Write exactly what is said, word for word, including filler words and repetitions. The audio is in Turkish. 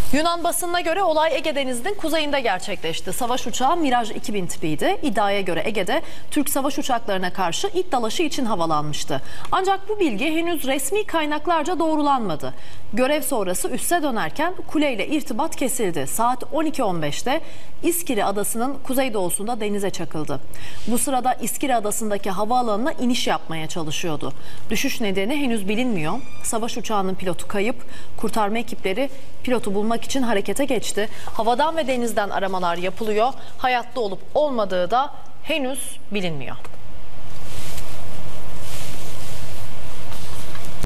Yunan basınına göre olay Ege Denizi'nin kuzeyinde gerçekleşti. Savaş uçağı Mirage iki bin tipiydi. İddiaya göre Ege'de Türk savaş uçaklarına karşı ilk dalaşı için havalanmıştı. Ancak bu bilgi henüz resmi kaynaklarca doğrulanmadı. Görev sonrası üsse dönerken kuleyle irtibat kesildi. Saat on iki on beşte İskiri Adası'nın kuzeydoğusunda denize çakıldı. Bu sırada İskiri Adası'ndaki havaalanına iniş yapmaya çalışıyordu. Düşüş nedeni henüz bilinmiyor. Savaş uçağının pilotu kayıp. Kurtarma ekipleri pilotu bulmak için harekete geçti. Havadan ve denizden aramalar yapılıyor. Hayatta olup olmadığı da henüz bilinmiyor.